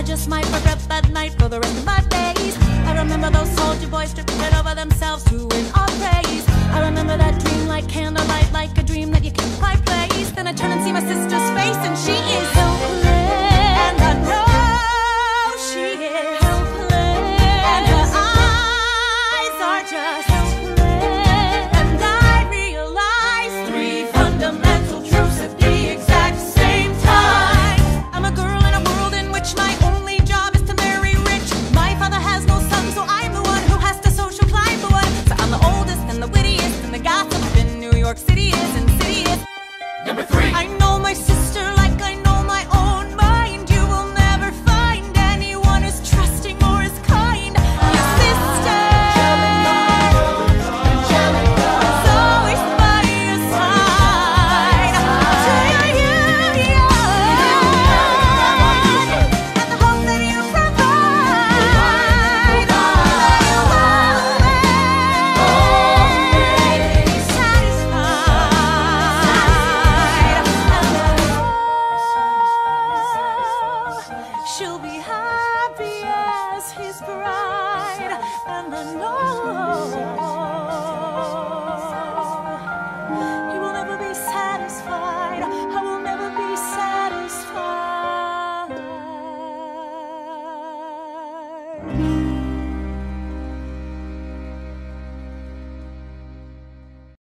just might regret that night for the rest of my days. I remember those soldier boys stripping it over themselves to win our praise. I remember that dream like candlelight, like a dream that you can't quite place. Then I turn and see my sister's face and she is helpless. And I know she is helpless. And her eyes are just helpless. And I realize three fundamental truths at the exact same time. I'm a girl in a world in which my only job is to marry rich. My father has no son, so I'm the one who has to social climb the one. So I'm the oldest and the wittiest, and the gossip in New York City is